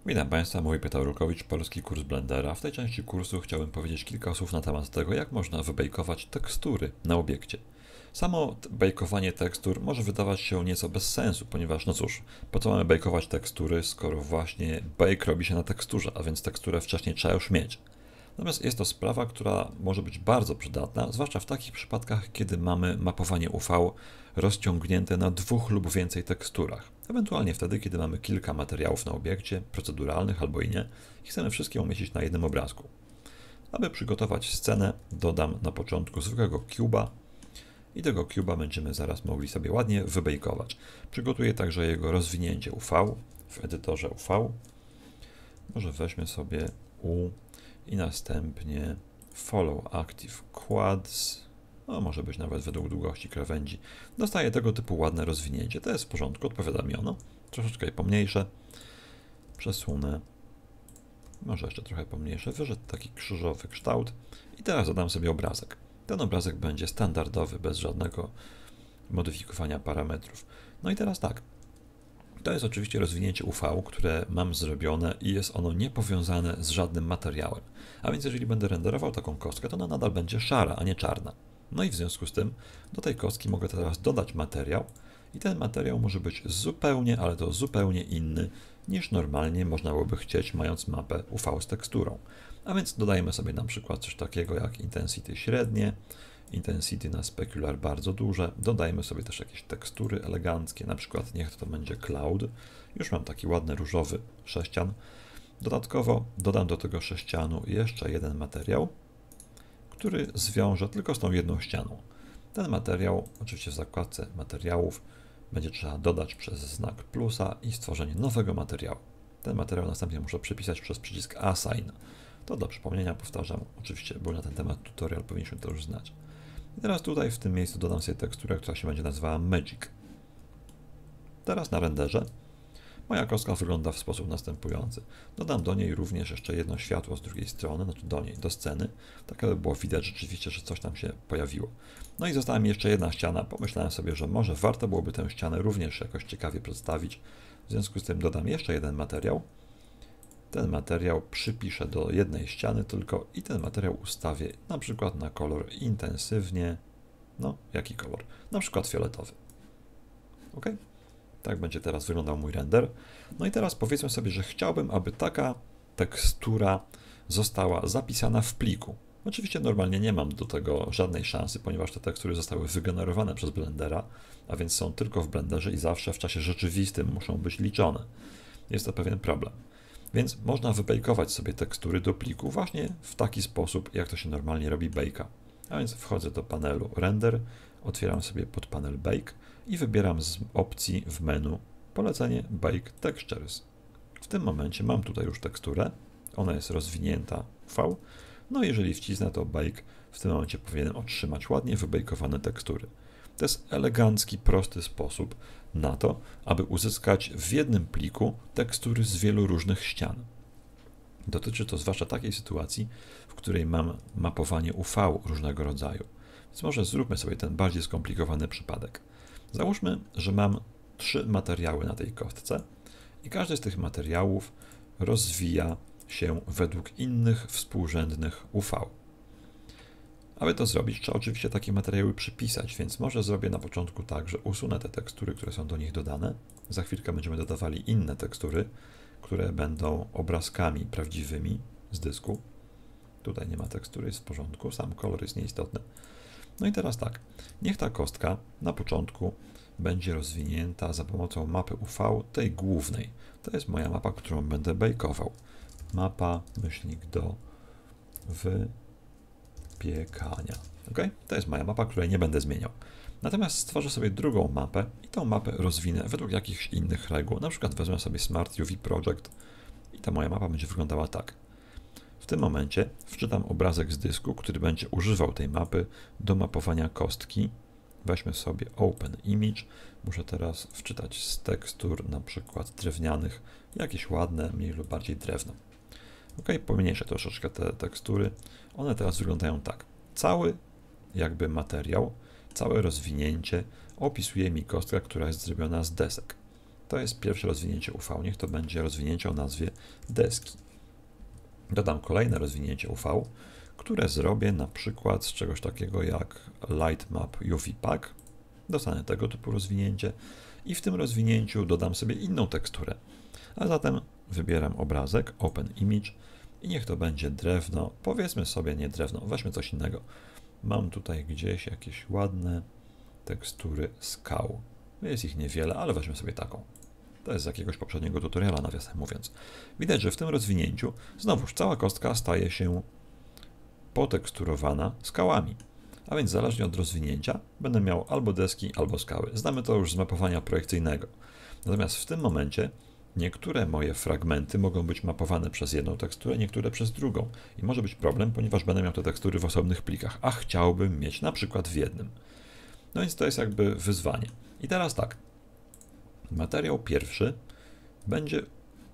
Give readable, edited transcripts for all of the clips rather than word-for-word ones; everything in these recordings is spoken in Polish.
Witam Państwa, mój Piotr Rulkowicz, polski kurs Blendera. W tej części kursu chciałbym powiedzieć kilka słów na temat tego, jak można wybejkować tekstury na obiekcie. Samo bejkowanie tekstur może wydawać się nieco bez sensu, ponieważ no cóż, po co mamy bejkować tekstury, skoro właśnie bake robi się na teksturze, a więc teksturę wcześniej trzeba już mieć. Natomiast jest to sprawa, która może być bardzo przydatna, zwłaszcza w takich przypadkach, kiedy mamy mapowanie UV rozciągnięte na dwóch lub więcej teksturach. Ewentualnie wtedy, kiedy mamy kilka materiałów na obiekcie, proceduralnych albo i nie, i chcemy wszystkie umieścić na jednym obrazku. Aby przygotować scenę, dodam na początku zwykłego cube'a i tego cube'a będziemy zaraz mogli sobie ładnie wybejkować. Przygotuję także jego rozwinięcie UV w edytorze UV. Może weźmy sobie U i następnie Follow Active Quads, no może być nawet według długości krawędzi. Dostaję tego typu ładne rozwinięcie, to jest w porządku, odpowiada mi ono. Troszeczkę pomniejsze, przesunę, może jeszcze trochę pomniejsze, wyżej taki krzyżowy kształt i teraz dodam sobie obrazek. Ten obrazek będzie standardowy, bez żadnego modyfikowania parametrów. No i teraz tak. To jest oczywiście rozwinięcie UV, które mam zrobione i jest ono niepowiązane z żadnym materiałem. A więc jeżeli będę renderował taką kostkę, to ona nadal będzie szara, a nie czarna. No i w związku z tym do tej kostki mogę teraz dodać materiał i ten materiał może być zupełnie, ale to zupełnie inny niż normalnie można byłoby chcieć, mając mapę UV z teksturą. A więc dodajemy sobie na przykład coś takiego jak intensity średnie, intensity na specular bardzo duże. Dodajmy sobie też jakieś tekstury eleganckie, na przykład niech to będzie cloud. Już mam taki ładny różowy sześcian. Dodatkowo dodam do tego sześcianu jeszcze jeden materiał, który zwiążę tylko z tą jedną ścianą. Ten materiał, oczywiście w zakładce materiałów, będzie trzeba dodać przez znak plusa i stworzenie nowego materiału. Ten materiał następnie muszę przypisać przez przycisk Assign. To dla przypomnienia powtarzam, oczywiście był na ten temat tutorial, powinniśmy to już znać. I teraz tutaj w tym miejscu dodam sobie teksturę, która się będzie nazywała Magic. Teraz na renderze moja kostka wygląda w sposób następujący. Dodam do niej również jeszcze jedno światło z drugiej strony, znaczy do sceny, tak aby było widać rzeczywiście, że coś tam się pojawiło. No i została mi jeszcze jedna ściana. Pomyślałem sobie, że może warto byłoby tę ścianę również jakoś ciekawie przedstawić. W związku z tym dodam jeszcze jeden materiał. Ten materiał przypiszę do jednej ściany tylko i ten materiał ustawię na przykład na kolor intensywnie. No, jaki kolor? Na przykład fioletowy. OK? Tak będzie teraz wyglądał mój render. No i teraz powiedzmy sobie, że chciałbym, aby taka tekstura została zapisana w pliku. Oczywiście normalnie nie mam do tego żadnej szansy, ponieważ te tekstury zostały wygenerowane przez Blendera, a więc są tylko w Blenderze i zawsze w czasie rzeczywistym muszą być liczone. Jest to pewien problem. Więc można wybejkować sobie tekstury do pliku właśnie w taki sposób, jak to się normalnie robi bake'a. A więc wchodzę do panelu Render, otwieram sobie podpanel Bake i wybieram z opcji w menu polecenie Bake Textures. W tym momencie mam tutaj już teksturę, ona jest rozwinięta V, no jeżeli wcisnę to Bake, w tym momencie powinienem otrzymać ładnie wybejkowane tekstury. To jest elegancki, prosty sposób na to, aby uzyskać w jednym pliku tekstury z wielu różnych ścian. Dotyczy to zwłaszcza takiej sytuacji, w której mam mapowanie UV różnego rodzaju. Więc może zróbmy sobie ten bardziej skomplikowany przypadek. Załóżmy, że mam 3 materiały na tej kostce i każdy z tych materiałów rozwija się według innych współrzędnych UV. Aby to zrobić, trzeba oczywiście takie materiały przypisać, więc może zrobię na początku tak, że usunę te tekstury, które są do nich dodane. Za chwilkę będziemy dodawali inne tekstury, które będą obrazkami prawdziwymi z dysku. Tutaj nie ma tekstury, jest w porządku, sam kolor jest nieistotny. No i teraz tak, niech ta kostka na początku będzie rozwinięta za pomocą mapy UV, tej głównej. To jest moja mapa, którą będę bejkował. Mapa, myślnik do wypiekania. OK? To jest moja mapa, której nie będę zmieniał. Natomiast stworzę sobie drugą mapę i tą mapę rozwinę według jakichś innych reguł. Na przykład wezmę sobie Smart UV Project i ta moja mapa będzie wyglądała tak. W tym momencie wczytam obrazek z dysku, który będzie używał tej mapy do mapowania kostki. Weźmy sobie Open Image. Muszę teraz wczytać z tekstur, na przykład drewnianych, jakieś ładne, mniej lub bardziej drewno. OK, pomniejszę troszeczkę te tekstury. One teraz wyglądają tak. Cały jakby materiał, całe rozwinięcie opisuje mi kostka, która jest zrobiona z desek. To jest pierwsze rozwinięcie UV, niech to będzie rozwinięcie o nazwie deski. Dodam kolejne rozwinięcie UV, które zrobię na przykład z czegoś takiego jak Light Map UV Pack. Dostanę tego typu rozwinięcie i w tym rozwinięciu dodam sobie inną teksturę. A zatem wybieram obrazek, Open Image i niech to będzie drewno, powiedzmy sobie nie drewno, weźmy coś innego. Mam tutaj gdzieś jakieś ładne tekstury skał. Jest ich niewiele, ale weźmy sobie taką. To jest z jakiegoś poprzedniego tutoriala, nawiasem mówiąc. Widać, że w tym rozwinięciu znowuż cała kostka staje się poteksturowana skałami. A więc zależnie od rozwinięcia będę miał albo deski, albo skały. Znamy to już z mapowania projekcyjnego. Natomiast w tym momencie niektóre moje fragmenty mogą być mapowane przez jedną teksturę, niektóre przez drugą. I może być problem, ponieważ będę miał te tekstury w osobnych plikach, a chciałbym mieć na przykład w jednym. No więc to jest jakby wyzwanie. I teraz tak. Materiał pierwszy będzie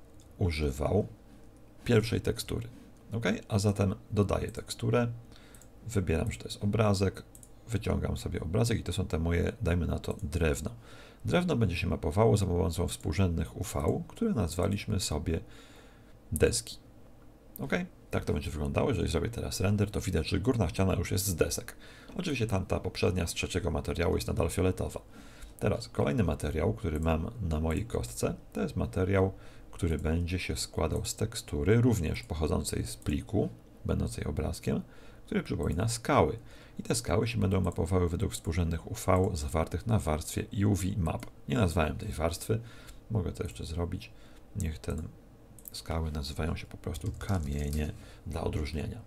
używał pierwszej tekstury. OK? A zatem dodaję teksturę, wybieram, że to jest obrazek, wyciągam sobie obrazek i to są te moje, dajmy na to, drewno. Drewno będzie się mapowało za pomocą współrzędnych UV, które nazwaliśmy sobie deski. OK? Tak to będzie wyglądało. Jeżeli zrobię teraz render, to widać, że górna ściana już jest z desek. Oczywiście tamta poprzednia z trzeciego materiału jest nadal fioletowa. Teraz kolejny materiał, który mam na mojej kostce, to jest materiał, który będzie się składał z tekstury, również pochodzącej z pliku, będącej obrazkiem, który przypomina skały. I te skały się będą mapowały według współrzędnych UV zawartych na warstwie UV Map. Nie nazwałem tej warstwy, mogę to jeszcze zrobić. Niech te skały nazywają się po prostu kamienie dla odróżnienia.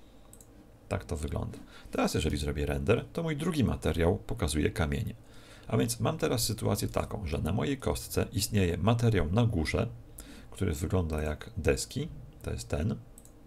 Tak to wygląda. Teraz jeżeli zrobię render, to mój drugi materiał pokazuje kamienie. A więc mam teraz sytuację taką, że na mojej kostce istnieje materiał na górze, który wygląda jak deski, to jest ten.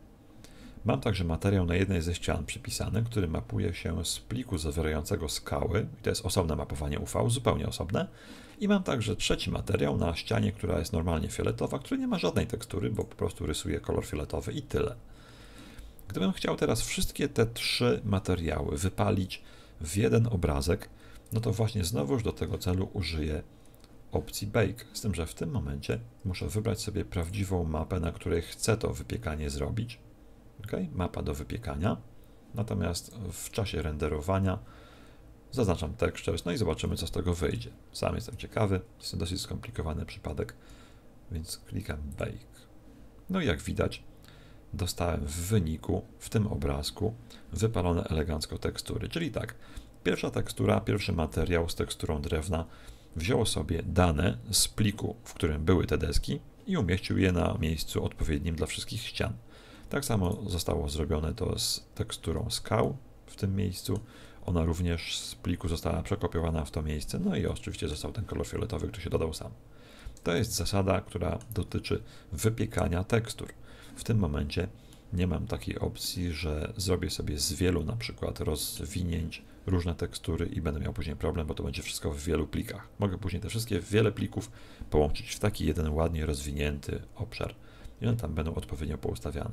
Mam także materiał na jednej ze ścian przypisany, który mapuje się z pliku zawierającego skały, i to jest osobne mapowanie UV, zupełnie osobne. I mam także trzeci materiał na ścianie, która jest normalnie fioletowa, który nie ma żadnej tekstury, bo po prostu rysuje kolor fioletowy i tyle. Gdybym chciał teraz wszystkie te trzy materiały wypalić w jeden obrazek, no to właśnie znowuż do tego celu użyję opcji Bake, z tym, że w tym momencie muszę wybrać sobie prawdziwą mapę, na której chcę to wypiekanie zrobić. Okay? Mapa do wypiekania. Natomiast w czasie renderowania zaznaczam textures, no i zobaczymy, co z tego wyjdzie. Sam jestem ciekawy, jest to dosyć skomplikowany przypadek, więc klikam Bake. No i jak widać, dostałem w wyniku, w tym obrazku, wypalone elegancko tekstury. Czyli tak, pierwsza tekstura, pierwszy materiał z teksturą drewna wziął sobie dane z pliku, w którym były te deski i umieścił je na miejscu odpowiednim dla wszystkich ścian. Tak samo zostało zrobione to z teksturą skał w tym miejscu. Ona również z pliku została przekopiowana w to miejsce, no i oczywiście został ten kolor fioletowy, który się dodał sam. To jest zasada, która dotyczy wypiekania tekstur. W tym momencie nie mam takiej opcji, że zrobię sobie z wielu na przykład rozwinięć różne tekstury i będę miał później problem, bo to będzie wszystko w wielu plikach. Mogę później te wszystkie wiele plików połączyć w taki jeden ładnie rozwinięty obszar i one tam będą odpowiednio poustawiane.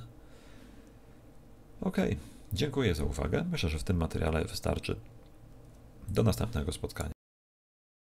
OK, dziękuję za uwagę. Myślę, że w tym materiale wystarczy. Do następnego spotkania.